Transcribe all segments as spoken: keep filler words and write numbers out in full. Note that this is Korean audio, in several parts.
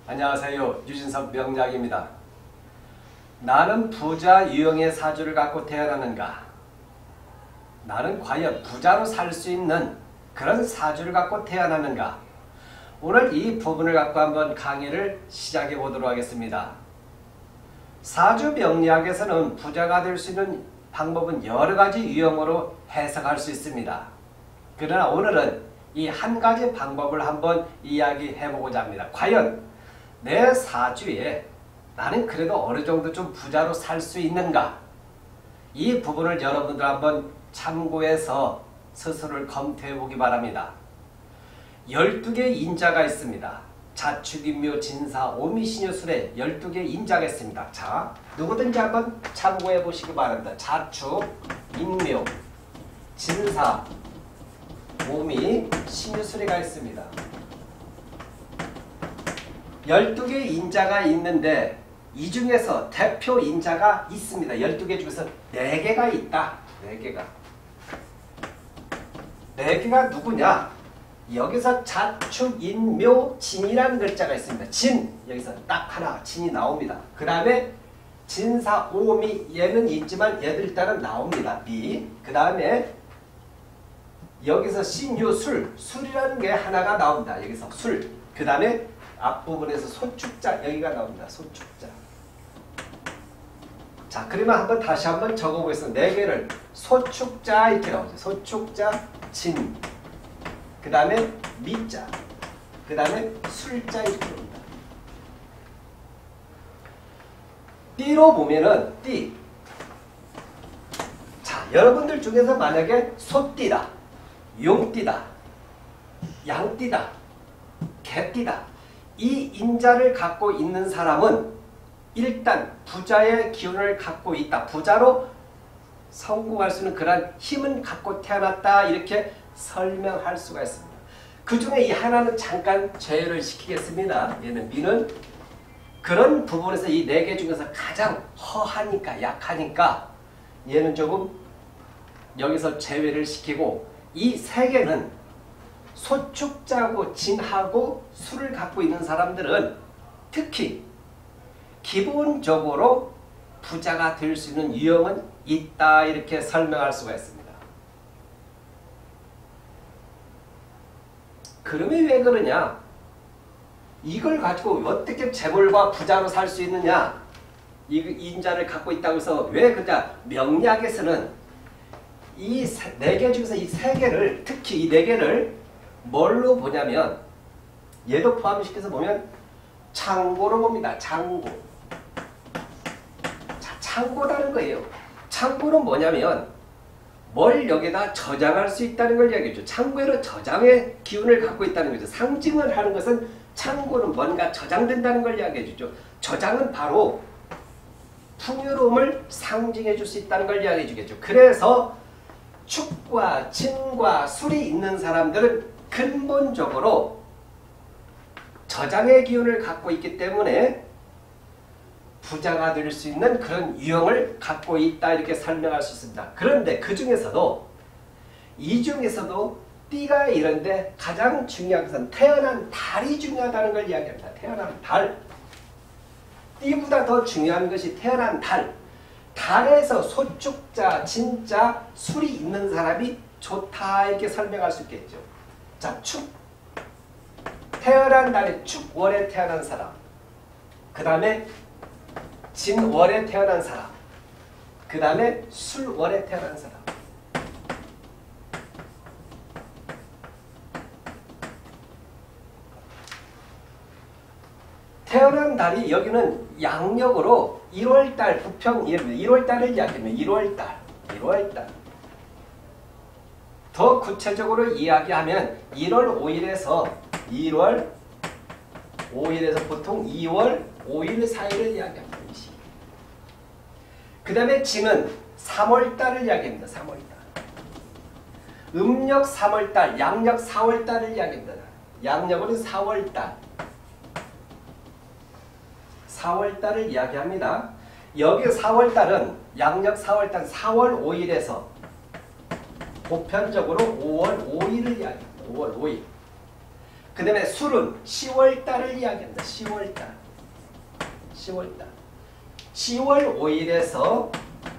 안녕하세요. 유진석 명약입니다. 나는 부자 유형의 사주를 갖고 태어나는가? 나는 과연 부자로 살 수 있는 그런 사주를 갖고 태어나는가? 오늘 이 부분을 갖고 한번 강의를 시작해 보도록 하겠습니다. 사주 명리학에서는 부자가 될 수 있는 방법은 여러 가지 유형으로 해석할 수 있습니다. 그러나 오늘은 이 한 가지 방법을 한번 이야기해 보고자 합니다. 과연 내 사주에 나는 그래도 어느 정도 좀 부자로 살 수 있는가? 이 부분을 여러분들 한번 참고해서 스스로를 검토해 보기 바랍니다. 열두 개의 인자가 있습니다. 자축, 인묘, 진사, 오미, 신유술에 열두 개의 인자가 있습니다. 자, 누구든지 한번 참고해 보시기 바랍니다. 자축, 인묘, 진사, 오미, 신유술에가 있습니다. 열두 개의 인자가 있는데 이 중에서 대표 인자가 있습니다. 열두 개 중에서 네 개가 있다. 네 개가. 네 개가 누구냐? 여기서 자축, 인묘, 진이라는 글자가 있습니다. 진, 여기서 딱 하나 진이 나옵니다. 그 다음에 진사, 오미, 얘는 있지만 얘들 따라 나옵니다. 미. 그 다음에 여기서 신유, 술, 술이라는 게 하나가 나옵니다. 여기서 술. 그 다음에 앞부분에서 소축자 여기가 나옵니다. 소축자. 자, 그러면 한번 다시 한번 적어보겠습니다. 네 개를 소축자 이렇게 나오죠. 소축자, 진. 그 다음에 미자. 그 다음에 술자 이렇게 나옵니다. 띠로 보면은 띠. 자, 여러분들 중에서 만약에 소띠다, 용띠다, 양띠다, 개띠다. 이 인자를 갖고 있는 사람은 일단 부자의 기운을 갖고 있다. 부자로 성공할 수 있는 그런 힘은 갖고 태어났다. 이렇게 설명할 수가 있습니다. 그 중에 이 하나는 잠깐 제외를 시키겠습니다. 얘는 미는 그런 부분에서 이 네 개 중에서 가장 허하니까 약하니까 얘는 조금 여기서 제외를 시키고 이 세 개는 소축자하고 진하고 술을 갖고 있는 사람들은 특히 기본적으로 부자가 될 수 있는 유형은 있다. 이렇게 설명할 수가 있습니다. 그러면 왜 그러냐? 이걸 가지고 어떻게 재물과 부자로 살 수 있느냐? 이 인자를 갖고 있다고 해서 왜 그러냐? 명리학에서는 이 네 개 중에서 이 세 개를 특히 이 네 개를 뭘로 보냐면 얘도 포함시켜서 보면 창고로 봅니다. 창고. 자, 창고라는 거예요. 창고는 뭐냐면 뭘 여기다 저장할 수 있다는 걸 이야기해줘. 창고에는 저장의 기운을 갖고 있다는 거죠. 상징을 하는 것은 창고는 뭔가 저장된다는 걸 이야기해주죠. 저장은 바로 풍요로움을 상징해 줄 수 있다는 걸 이야기해 주겠죠. 그래서 축과 진과 술이 있는 사람들은 근본적으로 저장의 기운을 갖고 있기 때문에 부자가 될 수 있는 그런 유형을 갖고 있다. 이렇게 설명할 수 있습니다. 그런데 그 중에서도 이 중에서도 띠가 이런데 가장 중요한 것은 태어난 달이 중요하다는 걸 이야기합니다. 태어난 달. 띠보다 더 중요한 것이 태어난 달. 달에서 소축자, 진자, 술이 있는 사람이 좋다. 이렇게 설명할 수 있겠죠. 자, 축. 태어난 달에 축월에 태어난 사람. 그 다음에 진월에 태어난 사람. 그 다음에 술월에 태어난 사람. 태어난 달이 여기는 양력으로 일월달, 부평, 일월달을 이야기합니다. 일월달, 일월달. 더 구체적으로 이야기하면 일월 오일에서 일월 오일에서 보통 이월 오일 사이를 이야기합니다. 그 다음에 진은 삼월달을 이야기합니다. 삼월달. 음력 삼월달, 양력 사월달을 이야기합니다. 양력으로는 사월달. 사월달을 이야기합니다. 여기 사월달은 양력 사월달 사월 오일에서 보편적으로 오월 오일을 이야기합니다. 오월 오일. 그 다음에 술은 시월달을 이야기합니다. 시월달. 시월달. 시월 오일에서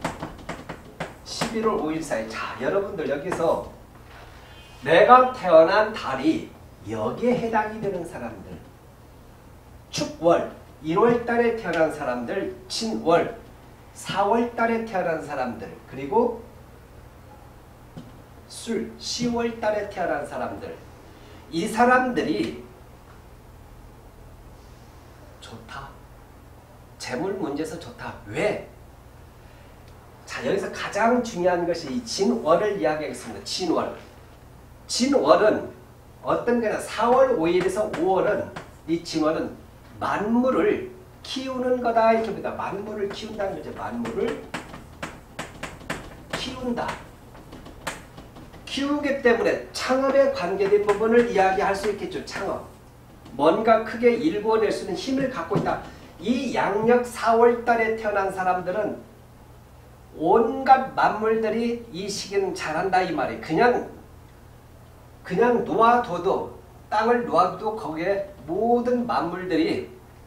십일월 오일 사이. 자, 여러분들 여기서 내가 태어난 달이 여기에 해당이 되는 사람들. 축월. 일월달에 태어난 사람들. 진월. 사월달에 태어난 사람들. 그리고 술. 시월달에 태어난 사람들. 이 사람들이 좋다. 재물 문제에서 좋다. 왜? 자, 여기서 가장 중요한 것이 이 진월을 이야기하겠습니다. 진월. 진월은 어떤 거냐? 사월 오일에서 오월은 이 진월은 만물을 키우는 거다 이렇게 봅니다. 만물을 키운다는 거죠. 만물을 키운다. 키우기 때문에 창업에 관계된 부분을 이야기할 수 있겠죠. 창업. 뭔가 크게 일궈낼 수 있는 힘을 갖고 있다. 이 양력 사월달에 태어난 사람들은 온갖 만물들이 이 시기는 잘한다 이 말이에요. 그냥 그냥 놓아둬도 땅을 놓아둬도 거기에 모든 만물들이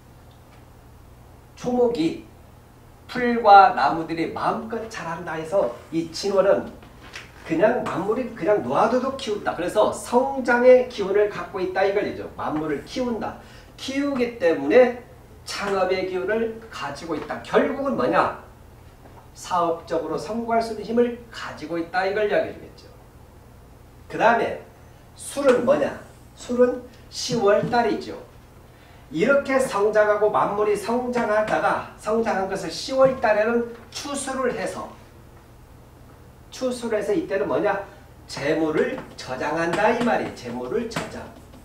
초목이 풀과 나무들이 마음껏 자란다 해서 이 진월은 그냥 만물이 그냥 놓아둬도 키운다. 그래서 성장의 기운을 갖고 있다 이걸이죠. 만물을 키운다. 키우기 때문에 창업의 기운을 가지고 있다. 결국은 뭐냐? 사업적으로 성공할 수 있는 힘을 가지고 있다 이걸 이야기하겠죠. 그 다음에 술은 뭐냐? 술은 시월달이죠. 이렇게 성장하고 만물이 성장하다가 성장한 것을 시월달에는 추수를 해서 추수를 해서 이때는 뭐냐? 재물을 저장한다 이 말이에요. 재물을 저장.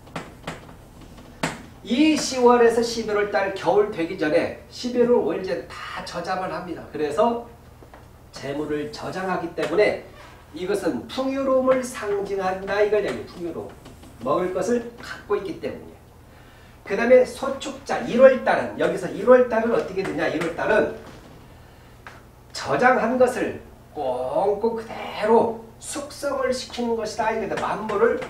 이 시월에서 십일월달 겨울 되기 전에 십일월 오일 전에 다 저장을 합니다. 그래서 재물을 저장하기 때문에 이것은 풍요로움을 상징한다 이걸 얘기해요. 풍요로움. 먹을 것을 갖고 있기 때문에. 그 다음에 소축자 일월달은 여기서 일월달은 어떻게 되냐? 일월달은 저장한 것을 꽁꽁 그대로 숙성을 시키는 것이다. 이게 만물을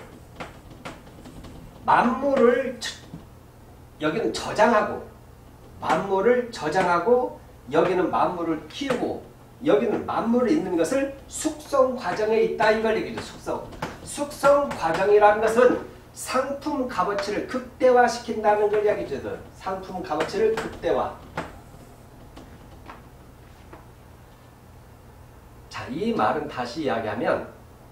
만물을 여기는 저장하고 만물을 저장하고 여기는 만물을 키우고 여기는 만물이 있는 것을 숙성 과정에 있다 이걸 얘기죠. 숙성. 숙성 과정이라는 것은 상품 값어치를 극대화시킨다는 걸 이야기죠. 상품 값어치를 극대화. 자, 이 말은 다시 이야기하면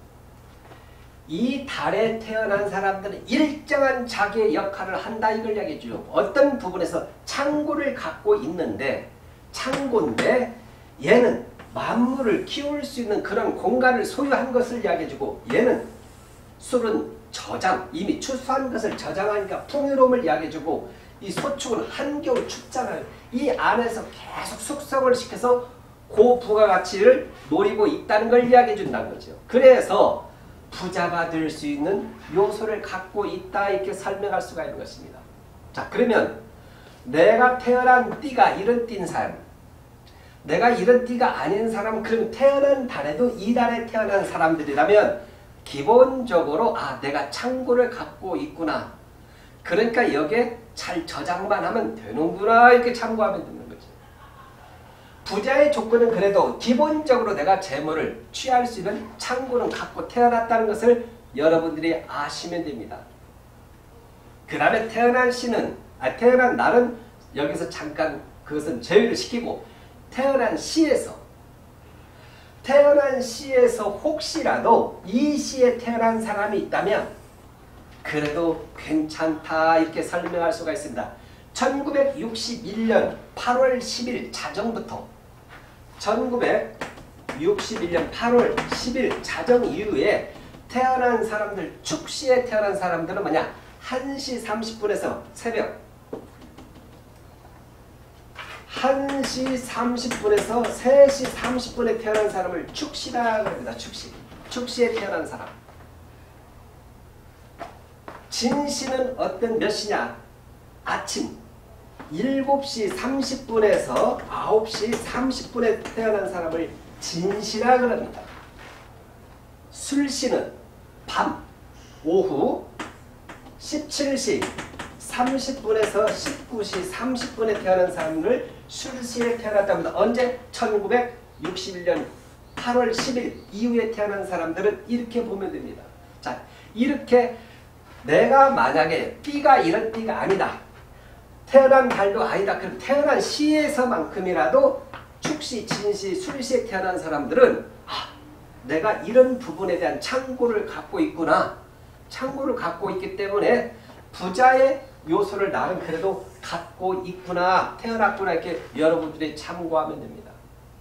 이 달에 태어난 사람들은 일정한 자기의 역할을 한다 이걸 이야기해줘요. 어떤 부분에서 창고를 갖고 있는데 창고인데 얘는 만물을 키울 수 있는 그런 공간을 소유한 것을 이야기해주고 얘는 술은 저장, 이미 추수한 것을 저장하니까 풍요로움을 이야기해주고 이 소축은 한겨울 춥잖아요. 이 안에서 계속 숙성을 시켜서 고부가가치를 노리고 있다는 걸 이야기해준다는 거죠. 그래서 부자가 될 수 있는 요소를 갖고 있다 이렇게 설명할 수가 있는 것입니다. 자, 그러면 내가 태어난 띠가 이런 띠인 사람, 내가 이런 띠가 아닌 사람, 그럼 태어난 달에도 이 달에 태어난 사람들이라면 기본적으로 아 내가 창고를 갖고 있구나. 그러니까 여기에 잘 저장만 하면 되는구나 이렇게 참고하면 되는 거죠. 부자의 조건은 그래도 기본적으로 내가 재물을 취할 수 있는 창고는 갖고 태어났다는 것을 여러분들이 아시면 됩니다. 그 다음에 태어난 시는 아 태어난 날은 여기서 잠깐 그것은 제외를 시키고 태어난 시에서 태어난 시에서 혹시라도 이 시에 태어난 사람이 있다면 그래도 괜찮다 이렇게 설명할 수가 있습니다. 천구백육십일 년 팔월 십일 자정부터 천구백육십일 년 팔월 십일 자정 이후에 태어난 사람들, 축시에 태어난 사람들은 뭐냐? 한 시 삼십 분에서 새벽 한 시 삼십 분에서 세 시 삼십 분에 태어난 사람을 축시라 합니다. 축시. 축시에 태어난 사람. 진시는 어떤 몇 시냐? 아침 일곱 시 삼십 분에서 아홉 시 삼십 분에 태어난 사람을 진시라 그럽니다. 술시는 밤 오후 십칠 시 삼십 분에서 십구 시 삼십 분에 태어난 사람을 술시에 태어났답니다. 언제? 천구백육십일 년 팔월 십일 이후에 태어난 사람들은 이렇게 보면 됩니다. 자, 이렇게 내가 만약에 띠가 이런 띠가 아니다. 태어난 달도 아니다. 그럼 태어난 시에서만큼이라도 축시, 진시, 술시에 태어난 사람들은 아, 내가 이런 부분에 대한 창고를 갖고 있구나. 창고를 갖고 있기 때문에 부자의 요소를 나는 그래도 갖고 있구나. 태어났구나. 이렇게 여러분들이 참고하면 됩니다.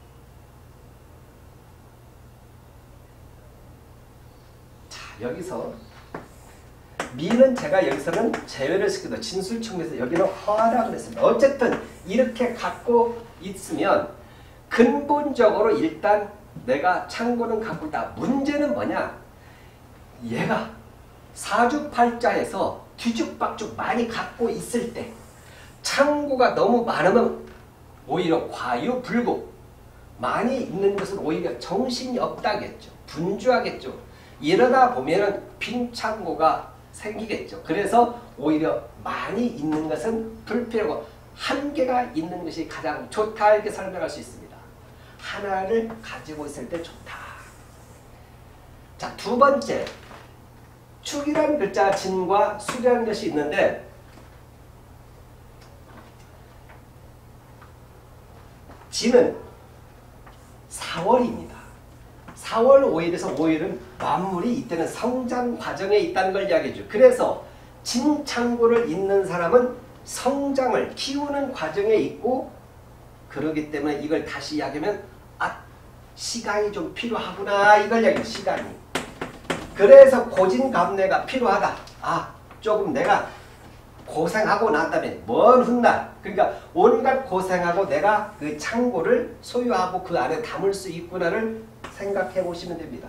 자, 여기서 미는 제가 여기서는 제외를 시켜도 진술청에서 여기는 허하라 그랬습니다. 어쨌든 이렇게 갖고 있으면 근본적으로 일단 내가 창고는 갖고 있다. 문제는 뭐냐? 얘가 사주팔자에서 뒤죽박죽 많이 갖고 있을 때 창고가 너무 많으면 오히려 과유불급. 많이 있는 것은 오히려 정신이 없다겠죠. 분주하겠죠. 이러다 보면은 빈 창고가 생기겠죠. 그래서 오히려 많이 있는 것은 불필요하고 한계가 있는 것이 가장 좋다 이렇게 설명할 수 있습니다. 하나를 가지고 있을 때 좋다. 자, 두 번째. 축이라는 글자 진과 수라는 것이 있는데 진은 사월입니다. 사월 오일에서 오일은 만물이 이때는 성장 과정에 있다는 걸 이야기해줘. 그래서 진창고를 잇는 사람은 성장을 키우는 과정에 있고 그러기 때문에 이걸 다시 이야기하면 아, 시간이 좀 필요하구나 이걸 이야기해요. 시간이. 그래서 고진감래가 필요하다. 아, 조금 내가 고생하고 난 다음에 먼 훗날 그러니까 온갖 고생하고 내가 그 창고를 소유하고 그 안에 담을 수 있구나를 생각해 보시면 됩니다.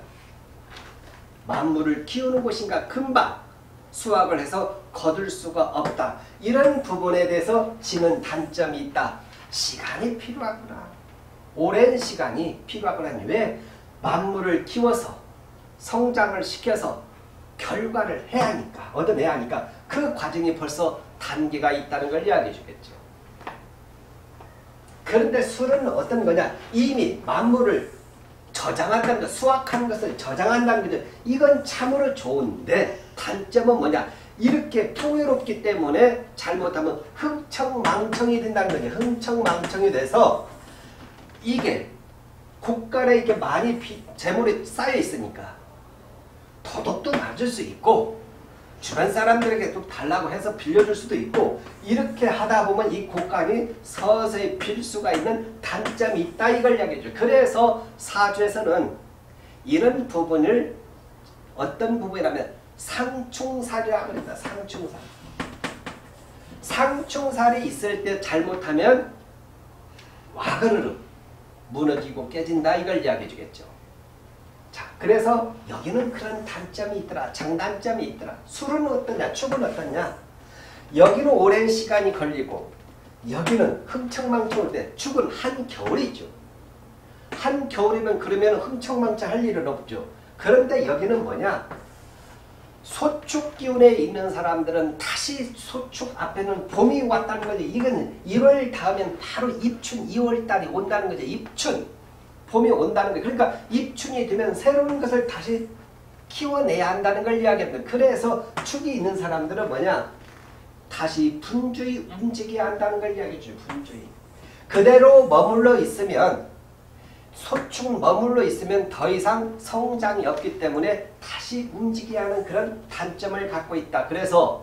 만물을 키우는 곳인가 금방 수확을 해서 거둘 수가 없다. 이런 부분에 대해서 지는 단점이 있다. 시간이 필요하구나. 오랜 시간이 필요하구나. 왜? 만물을 키워서 성장을 시켜서 결과를 해야 하니까, 얻어내야 하니까 그 과정이 벌써 단계가 있다는 걸 이야기해 주겠죠. 그런데 술은 어떤 거냐? 이미 만물을 저장한다는 것, 수확하는 것을 저장한다는 거죠. 이건 참으로 좋은데 단점은 뭐냐? 이렇게 풍요롭기 때문에 잘못하면 흥청망청이 된다는 거죠. 흥청망청이 돼서 이게 국간에 이렇게 많이 비, 재물이 쌓여 있으니까 도덕도 맞을 수 있고 주변 사람들에게 또 달라고 해서 빌려줄 수도 있고 이렇게 하다 보면 이 곳간이 서서히 빌 수가 있는 단점이 있다 이걸 이야기해줘. 그래서 사주에서는 이런 부분을 어떤 부분이라면 상충살이라고 합니다. 상충살. 상충살이 있을 때 잘못하면 와그르르 무너지고 깨진다 이걸 이야기해 주겠죠. 자, 그래서 여기는 그런 단점이 있더라. 장단점이 있더라. 술은 어떠냐? 축은 어떠냐? 여기는 오랜 시간이 걸리고 여기는 흥청망청할 때 축은 한겨울이죠. 한겨울이면 그러면 흥청망청 할 일은 없죠. 그런데 여기는 뭐냐? 소축 기운에 있는 사람들은 다시 소축 앞에는 봄이 왔다는 거죠. 이건 일월 다음엔 바로 입춘 이월 달이 온다는 거죠. 입춘. 봄이 온다는 거예요. 그러니까 입춘이 되면 새로운 것을 다시 키워내야 한다는 걸 이야기합니다. 그래서 축이 있는 사람들은 뭐냐? 다시 분주히 움직여야 한다는 걸 이야기해줘요. 분주히. 그대로 머물러 있으면 소축 머물러 있으면 더 이상 성장이 없기 때문에 다시 움직여야 하는 그런 단점을 갖고 있다. 그래서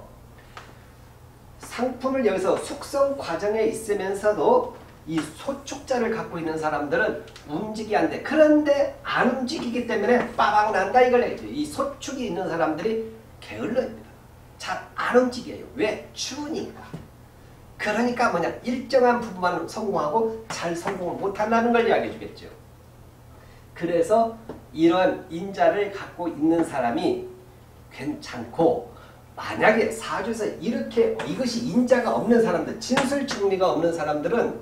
상품을 여기서 숙성 과정에 있으면서도 이 소축자를 갖고 있는 사람들은 움직여야 한대. 그런데 안 움직이기 때문에 빠방 난다 이걸 얘기해요. 이 소축이 있는 사람들이 게을러입니다. 잘 안 움직여요. 왜? 추우니까. 그러니까 뭐냐? 일정한 부분만 성공하고 잘 성공을 못한다는 걸 이야기해 주겠죠. 그래서 이런 인자를 갖고 있는 사람이 괜찮고 만약에 사주에서 이렇게 이것이 인자가 없는 사람들, 진술증리가 없는 사람들은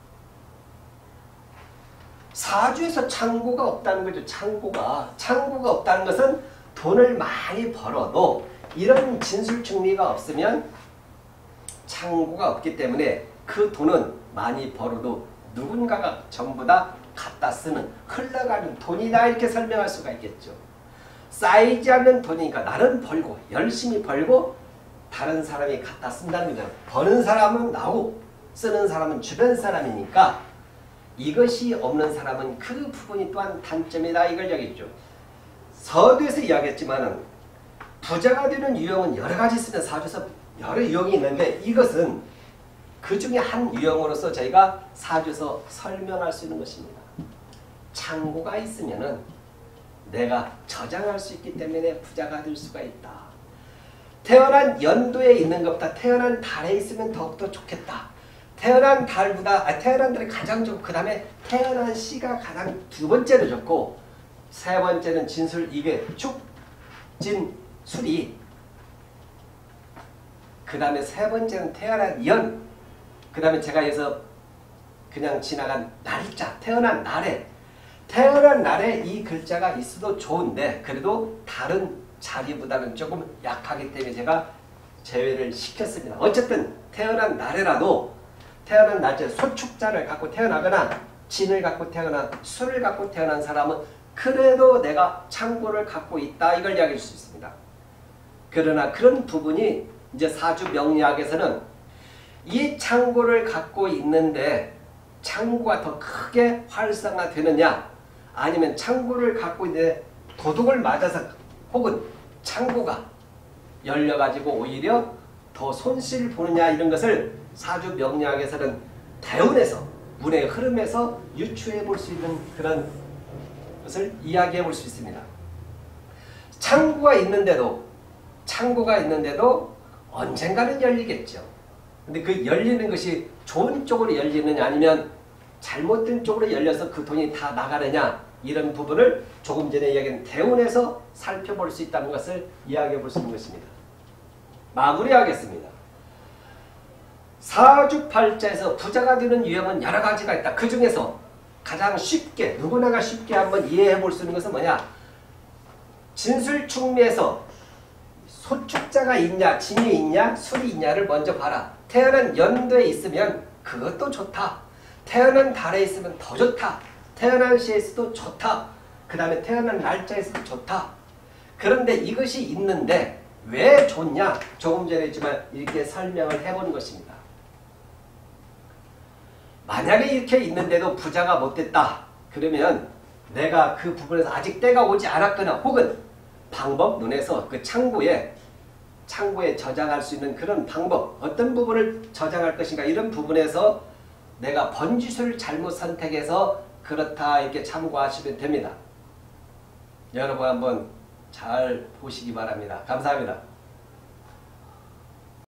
사주에서 창고가 없다는 거죠. 창고가. 창고가 없다는 것은 돈을 많이 벌어도 이런 진술충리가 없으면 창고가 없기 때문에 그 돈은 많이 벌어도 누군가가 전부 다 갖다 쓰는 흘러가는 돈이다 이렇게 설명할 수가 있겠죠. 쌓이지 않는 돈이니까 나는 벌고 열심히 벌고 다른 사람이 갖다 쓴다는 거죠. 버는 사람은 나고 쓰는 사람은 주변 사람이니까 이것이 없는 사람은 그 부분이 또한 단점이다 이걸 이야기했죠. 서두에서 이야기했지만 부자가 되는 유형은 여러 가지 있으면 사주에서 여러 유형이 있는데 이것은 그 중에 한 유형으로서 저희가 사주에서 설명할 수 있는 것입니다. 창고가 있으면은 내가 저장할 수 있기 때문에 부자가 될 수가 있다. 태어난 연도에 있는 것보다 태어난 달에 있으면 더욱더 좋겠다. 태어난 달보다 아, 태어난 달이 가장 좋고 그 다음에 태어난 시가 가장 두 번째로 좋고 세 번째는 진술 이게 축, 진, 술이 그 다음에 세 번째는 태어난 연 그 다음에 제가 여기서 그냥 지나간 날짜 태어난 날에 태어난 날에 이 글자가 있어도 좋은데 그래도 다른 자리보다는 조금 약하기 때문에 제가 제외를 시켰습니다. 어쨌든 태어난 날에라도 태어난 날짜에 소축자를 갖고 태어나거나 진을 갖고 태어나 술을 갖고 태어난 사람은 그래도 내가 창고를 갖고 있다 이걸 이야기할 수 있습니다. 그러나 그런 부분이 이제 사주 명리학에서는 이 창고를 갖고 있는데 창고가 더 크게 활성화되느냐 아니면 창고를 갖고 있는데 도둑을 맞아서 혹은 창고가 열려가지고 오히려 더 손실을 보느냐 이런 것을 사주 명리학에서는 대운에서 운의 흐름에서 유추해 볼 수 있는 그런 것을 이야기해 볼 수 있습니다. 창고가 있는데도 창고가 있는데도 언젠가는 열리겠죠. 근데 그 열리는 것이 좋은 쪽으로 열리느냐 아니면 잘못된 쪽으로 열려서 그 돈이 다 나가느냐 이런 부분을 조금 전에 이야기한 대운에서 살펴볼 수 있다는 것을 이야기해 볼 수 있는 것입니다. 마무리하겠습니다. 사주팔자에서 부자가 되는 유형은 여러 가지가 있다. 그 중에서 가장 쉽게 누구나가 쉽게 한번 이해해 볼 수 있는 것은 뭐냐. 진술충리에서 소축자가 있냐 진이 있냐 술이 있냐를 먼저 봐라. 태어난 연도에 있으면 그것도 좋다. 태어난 달에 있으면 더 좋다. 태어난 시에 있어도 좋다. 그 다음에 태어난 날짜에서도 좋다. 그런데 이것이 있는데 왜 좋냐? 조금 전에 했지만 이렇게 설명을 해보는 것입니다. 만약에 이렇게 있는데도 부자가 못됐다. 그러면 내가 그 부분에서 아직 때가 오지 않았거나 혹은 방법 눈에서 그 창고에 창고에 저장할 수 있는 그런 방법 어떤 부분을 저장할 것인가 이런 부분에서 내가 번지수를 잘못 선택해서 그렇다 이렇게 참고하시면 됩니다. 여러분 한번 잘 보시기 바랍니다. 감사합니다.